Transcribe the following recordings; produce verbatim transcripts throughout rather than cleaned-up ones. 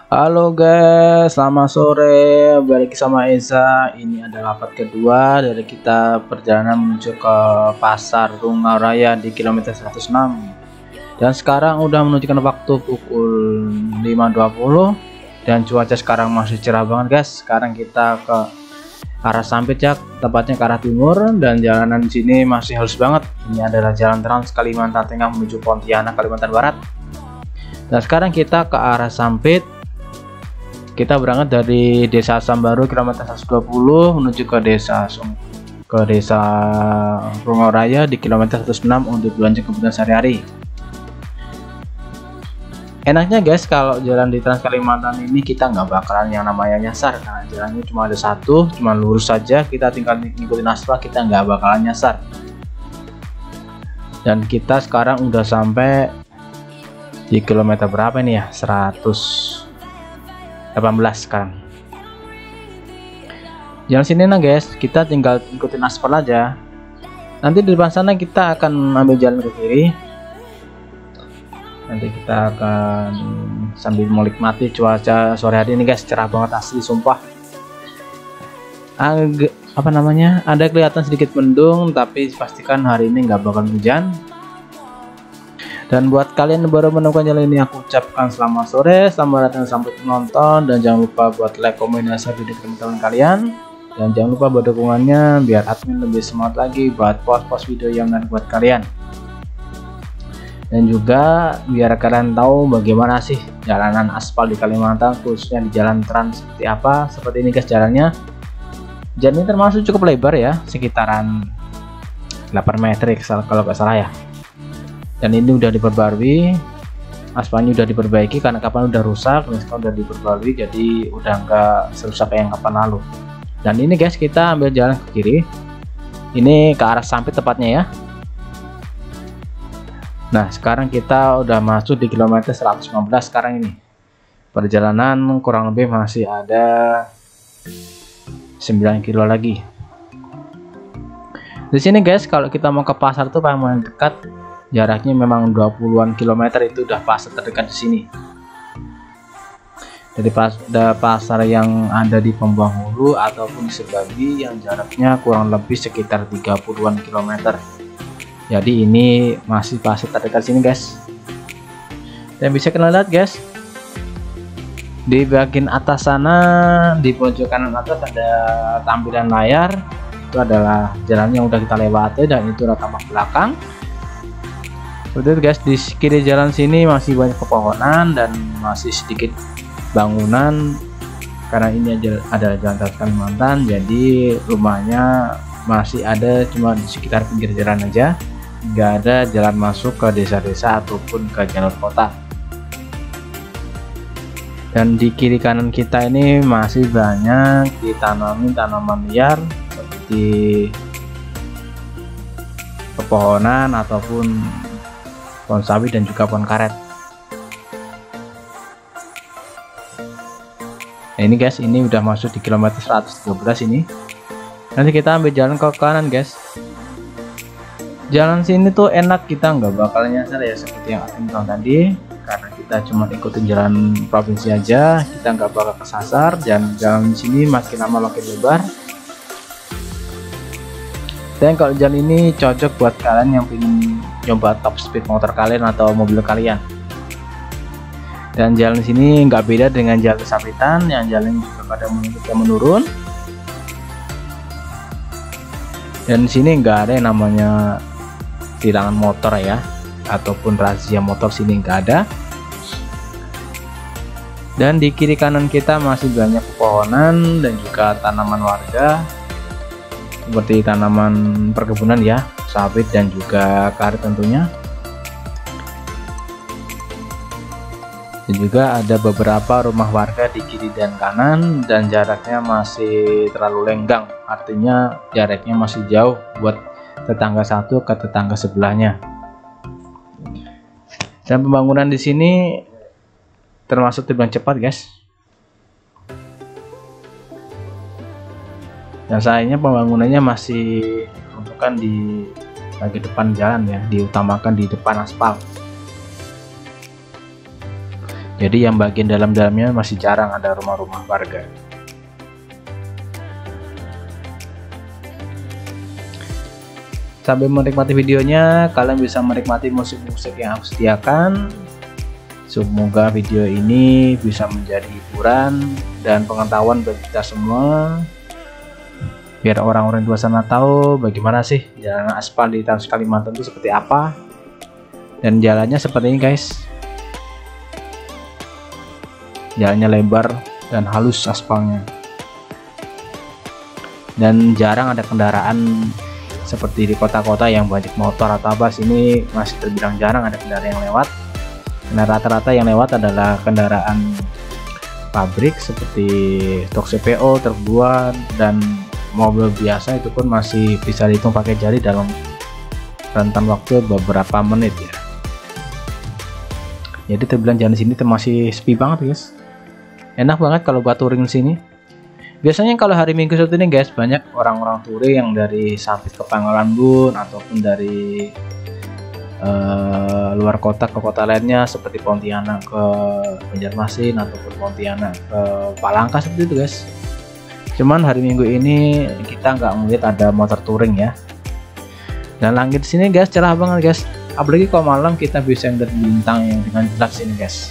Halo guys, selamat sore. Balik sama Eza. Ini adalah part kedua dari kita perjalanan menuju ke pasar Runga Raya di kilometer seratus enam. Dan sekarang udah menunjukkan waktu pukul lima dua puluh dan cuaca sekarang masih cerah banget guys. Sekarang kita ke arah Sampit ya, tepatnya ke arah timur, dan jalanan di sini masih halus banget. Ini adalah jalan Trans Kalimantan Tengah menuju Pontianak, Kalimantan Barat. Dan sekarang kita ke arah Sampit. Kita berangkat dari Desa Sambaru kilometer seratus dua puluh menuju ke desa ke desa Runga Raya di kilometer seratus enam untuk belanja kebutuhan sehari-hari. Enaknya guys, kalau jalan di Trans Kalimantan ini kita nggak bakalan yang namanya nyasar, karena jalannya cuma ada satu, cuma lurus saja, kita tinggal ngikutin aspal, kita nggak bakalan nyasar. Dan kita sekarang udah sampai di kilometer berapa ini ya, seratus delapan belas sekarang. Jalan sini nah guys, kita tinggal ikutin aspal aja. Nanti di depan sana kita akan ambil jalan ke kiri. Nanti kita akan sambil menikmati cuaca sore hari ini guys, cerah banget asli sumpah. Agak apa namanya, ada kelihatan sedikit mendung, tapi pastikan hari ini nggak bakal hujan. Dan buat kalian yang baru menemukan jalan ini, aku ucapkan selamat sore, selamat datang sampai menonton, dan jangan lupa buat like, komen, dan share video teman-teman kalian. Dan jangan lupa buat dukungannya biar admin lebih semangat lagi buat post-post video yang menarik buat kalian. Dan juga biar kalian tahu bagaimana sih jalanan aspal di Kalimantan, khususnya di jalan trans seperti apa. Seperti ini guys jalannya. Jalan ini termasuk cukup lebar ya, sekitaran delapan meter kalau nggak salah ya. Dan ini udah diperbarui, aspalnya udah diperbaiki karena kapan udah rusak, dan sekarang udah diperbarui, jadi udah nggak serusak kayak yang kapan lalu. Dan ini guys, kita ambil jalan ke kiri, ini ke arah Sampit tepatnya ya. Nah sekarang kita udah masuk di kilometer seratus lima belas sekarang ini. Perjalanan kurang lebih masih ada sembilan kilo lagi. Di sini guys, kalau kita mau ke pasar tuh paling dekat, jaraknya memang dua puluhan kilometer, itu udah pasar terdekat di sini. Dari pas, pasar yang ada di Pembanghulu ataupun di Sebabi yang jaraknya kurang lebih sekitar tiga puluhan kilometer. Jadi ini masih pasar terdekat sini guys. Dan bisa kalian lihat guys, di bagian atas sana, di pojok kanan atas ada tampilan layar. Itu adalah jalan yang udah kita lewati, dan itu adalah tampak belakang. Udah guys, di kiri jalan sini masih banyak pepohonan dan masih sedikit bangunan, karena ini ada jalan Trans Kalimantan, jadi rumahnya masih ada cuma di sekitar pinggir jalan aja, nggak ada jalan masuk ke desa-desa ataupun ke jalur kota. Dan di kiri kanan kita ini masih banyak ditanami tanaman liar seperti pepohonan ataupun pohon sawit dan juga pohon karet. Nah ini guys, ini udah masuk di kilometer seratus tiga belas ini. Nanti kita ambil jalan ke kanan guys. Jalan sini tuh enak, kita nggak bakal nyasar ya seperti yang admin bilang tadi, karena kita cuma ikutin jalan provinsi aja, kita nggak bakal kesasar. Dan jalan sini makin lama makin lebar. Dan kalau jalan ini cocok buat kalian yang ingin coba top speed motor kalian atau mobil kalian. Dan jalan sini nggak beda dengan jalan Sampitan yang jalan juga pada menurun menurun. Dan sini nggak ada yang namanya tilangan motor ya, ataupun razia motor, sini nggak ada. Dan di kiri kanan kita masih banyak pepohonan dan juga tanaman warga, seperti tanaman perkebunan ya, sawit dan juga karet tentunya. Dan juga ada beberapa rumah warga di kiri dan kanan, dan jaraknya masih terlalu lenggang, artinya jaraknya masih jauh buat tetangga satu ke tetangga sebelahnya. Dan pembangunan di sini termasuk terbilang cepat guys. Dan sayangnya pembangunannya masih diperuntukkan di bagian depan jalan ya, diutamakan di depan aspal. Jadi yang bagian dalam-dalamnya masih jarang ada rumah-rumah warga. Sambil menikmati videonya, kalian bisa menikmati musik-musik yang aku sediakan. Semoga video ini bisa menjadi hiburan dan pengetahuan bagi kita semua, biar orang-orang di luar sana tahu bagaimana sih jalan aspal di Trans Kalimantan itu seperti apa. Dan jalannya seperti ini guys, jalannya lebar dan halus aspalnya, dan jarang ada kendaraan seperti di kota-kota yang banyak motor atau apa. Sini masih terbilang jarang ada kendaraan yang lewat. Nah, rata-rata yang lewat adalah kendaraan pabrik seperti truk C P O, truk buan, dan mobil biasa. Itu pun masih bisa dihitung pakai jari dalam rentan waktu beberapa menit ya. Jadi terbilang jalan sini masih sepi banget guys. Enak banget kalau buat touring sini. Biasanya kalau hari Minggu seperti ini guys, banyak orang-orang touring yang dari Sampit ke Pangkalan Bun ataupun dari uh, luar kota ke kota lainnya seperti Pontianak ke Banjarmasin ataupun Pontianak ke Palangka seperti itu guys. Cuman hari Minggu ini kita nggak melihat ada motor touring ya. Dan langit di sini guys cerah banget guys. Apalagi kalau malam kita bisa melihat bintang yang dengan jelas ini guys.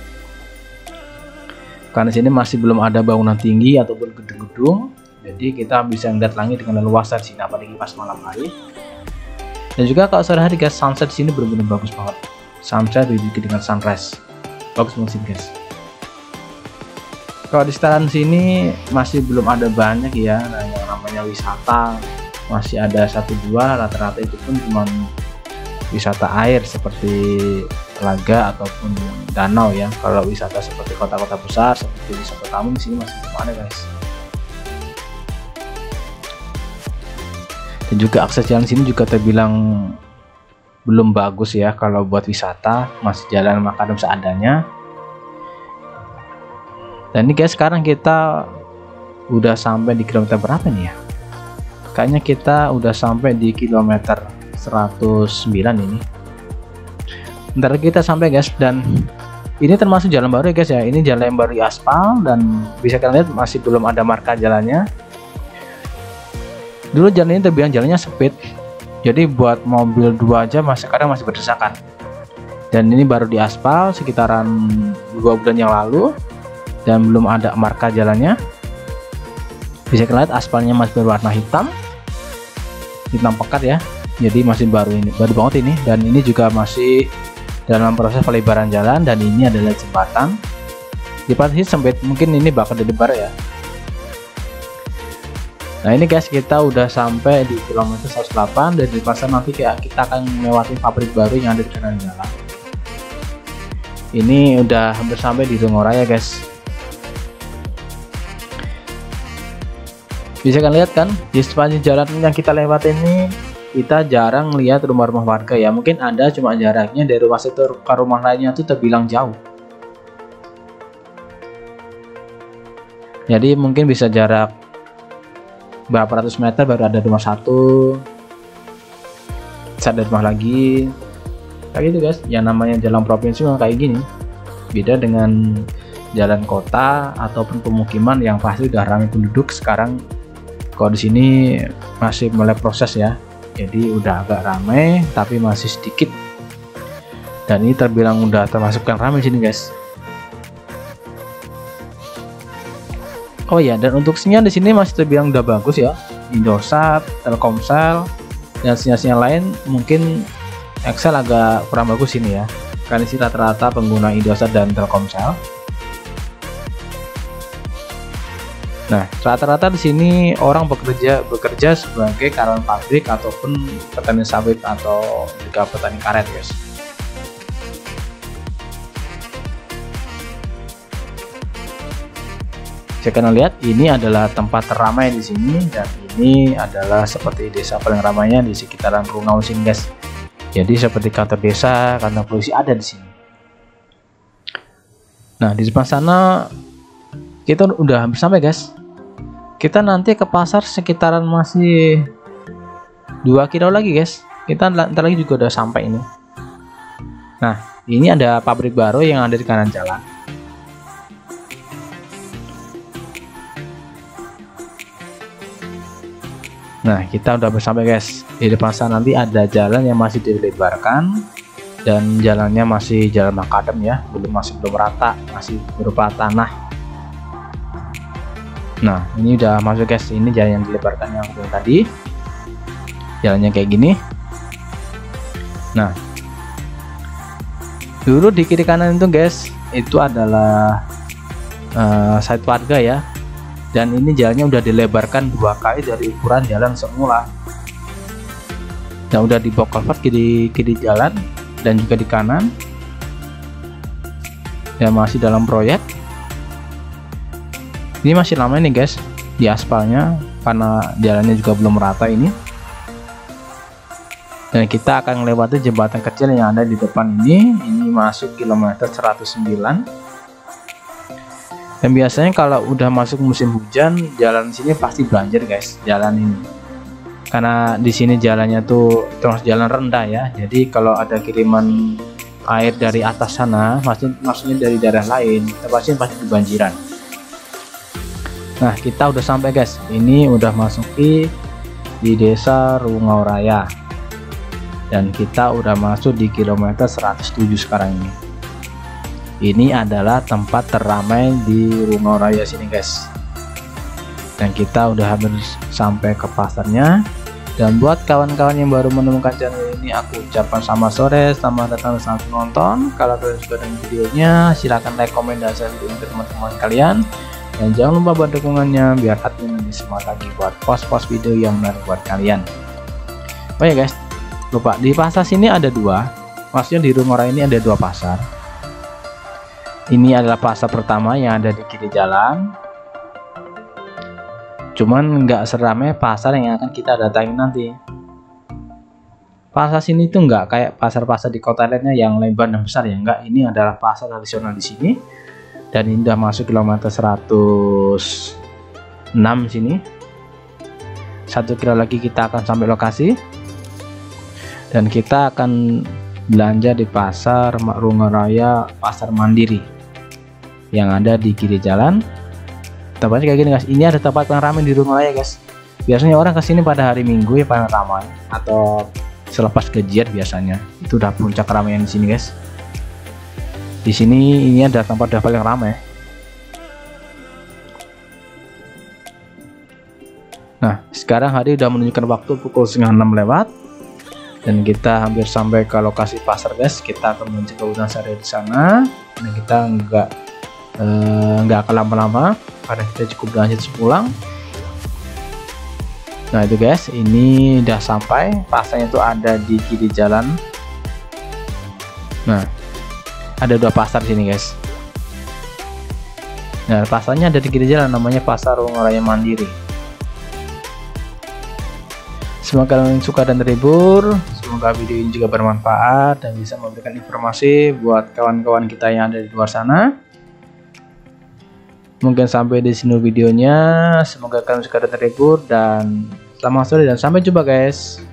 Karena sini masih belum ada bangunan tinggi ataupun gedung-gedung, jadi kita bisa melihat langit dengan leluasa di sini, apalagi pas malam hari. Dan juga kalau sore hari guys, sunset di sini benar-benar bagus banget. Sunset dibikin dengan sunrise, bagus banget sih guys. Kalau di sekitaran sini masih belum ada banyak ya, nah, yang namanya wisata masih ada satu dua, rata-rata itu pun cuma wisata air seperti telaga ataupun danau ya. Kalau wisata seperti kota-kota besar seperti wisata tamu di sini masih belum ada guys. Dan juga akses jalan sini juga terbilang belum bagus ya kalau buat wisata, masih jalan makadam seadanya. Dan ini guys, sekarang kita udah sampai di kilometer berapa nih ya? Kayaknya kita udah sampai di kilometer seratus sembilan ini. Ntar kita sampai guys, dan ini termasuk jalan baru ya guys ya. Ini jalan yang baru di aspal dan bisa kalian lihat masih belum ada marka jalannya. Dulu jalan ini terbilang jalannya sempit, jadi buat mobil dua aja masih kadang masih berdesakan. Dan ini baru di aspal sekitaran dua bulan yang lalu dan belum ada marka jalannya. Bisa kalian lihat aspalnya masih berwarna hitam, hitam pekat ya. Jadi masih baru ini, baru banget ini. Dan ini juga masih dalam proses pelebaran jalan, dan ini adalah jembatan. Jembatan sih sempit, mungkin ini bakal dilebar ya. Nah ini guys, kita udah sampai di kilometer seratus delapan, dan di pasar nanti kita akan melewati pabrik baru yang ada di kanan jalan. Ini udah hampir sampai di Dongoraya guys. Bisa kalian lihat kan, di sepanjang jalan yang kita lewat ini kita jarang lihat rumah-rumah warga ya. Mungkin ada, cuma jaraknya dari rumah situ ke rumah lainnya itu terbilang jauh. Jadi mungkin bisa jarak berapa ratus meter baru ada rumah satu, ada rumah lagi, kayak gitu guys. Yang namanya jalan provinsi memang kayak gini, beda dengan jalan kota ataupun pemukiman yang pasti udah ramai penduduk. Sekarang kalau di sini masih mulai proses ya, jadi udah agak ramai tapi masih sedikit, dan ini terbilang udah termasuk yang ramai sini guys. Oh ya, dan untuk sinyal di sini masih terbilang udah bagus ya. Indosat, Telkomsel, dan sinyal-sinyal lain mungkin Excel agak kurang bagus ini ya, karena sih rata-rata pengguna Indosat dan Telkomsel. Nah, rata-rata di sini orang bekerja bekerja sebagai karyawan pabrik ataupun petani sawit atau juga petani karet, guys. Saya kalian lihat, ini adalah tempat teramai di sini, dan ini adalah seperti desa paling ramainya di sekitaran Rungau sini, guys. Jadi seperti kantor desa, kantor polisi ada di sini. Nah, di depan sana kita udah hampir sampai, guys. Kita nanti ke pasar sekitaran masih dua kilo lagi, guys. Kita ntar lagi juga udah sampai ini. Nah, ini ada pabrik baru yang ada di kanan jalan. Nah, kita udah sampai guys. Di depan sana nanti ada jalan yang masih dilebarkan dan jalannya masih jalan makadam ya, belum masih belum rata, masih berupa tanah. Nah, ini udah masuk guys. Ini jalan yang dilebarkan yang tadi. Jalannya kayak gini. Nah, dulu di kiri kanan itu guys, itu adalah uh, site warga ya. Dan ini jalannya udah dilebarkan dua kali dari ukuran jalan semula. Nah, udah di box culvert kiri kiri jalan dan juga di kanan. Ya, masih dalam proyek. Ini masih lama nih guys di aspalnya karena jalannya juga belum rata ini. Dan kita akan melewati jembatan kecil yang ada di depan ini. Ini masuk kilometer seratus sembilan. Dan biasanya kalau udah masuk musim hujan, jalan sini pasti banjir guys, jalan ini. Karena di sini jalannya tuh terus jalan rendah ya. Jadi kalau ada kiriman air dari atas sana, maksudnya, maksudnya dari daerah lain, pasti pasti kebanjiran. Nah, kita udah sampai guys. Ini udah masuki di desa Rungau Raya. Dan kita udah masuk di kilometer seratus tujuh sekarang ini. Ini adalah tempat teramai di Rungau Raya sini guys. Dan kita udah hampir sampai ke pasarnya. Dan buat kawan-kawan yang baru menemukan channel ini, aku ucapkan selamat sore, selamat datang, selamat menonton. Kalau kalian suka dengan videonya, silahkan like, komen, dan share video ke teman-teman kalian. Dan jangan lupa buat dukungannya biar admin lebih semangat lagi buat post-post video yang menarik buat kalian. Oh ya guys, lupa di pasar sini ada dua. Maksudnya di Rungau Raya ini ada dua pasar. Ini adalah pasar pertama yang ada di kiri jalan. Cuman nggak seramai pasar yang akan kita datangi nanti. Pasar sini tuh nggak kayak pasar-pasar di kota lainnya yang lebar dan besar ya. Enggak, ini adalah pasar tradisional di sini. Dan ini udah masuk kilometer seratus enam sini. Satu kilo lagi kita akan sampai lokasi. Dan kita akan belanja di pasar Rungau Raya, pasar mandiri yang ada di kiri jalan. Tempatnya kayak gini guys. Ini ada tempat yang ramai di Rungau Raya guys. Biasanya orang kesini pada hari Minggu ya paling ramai, atau selepas gajian biasanya. Itu udah puncak keramaian di sini guys. Di sini ini ada tempat yang paling ramai. Nah, sekarang hari udah menunjukkan waktu pukul setengah enam lewat. Dan kita hampir sampai ke lokasi pasar guys. Kita akan menuju ke hutan sari di sana. Dan kita nggak eh, nggak akan lama-lama karena kita cukup belanja sepulang. Nah itu guys, ini udah sampai. Pasarnya itu ada di kiri jalan. Nah, ada dua pasar sini guys. Nah, pasarnya ada di kiri jalan, namanya Pasar Rungau Raya Mandiri. Semoga kalian suka dan terhibur. Semoga video ini juga bermanfaat dan bisa memberikan informasi buat kawan-kawan kita yang ada di luar sana. Mungkin sampai di sini videonya. Semoga kalian suka dan terhibur, dan selamat sore dan sampai jumpa guys.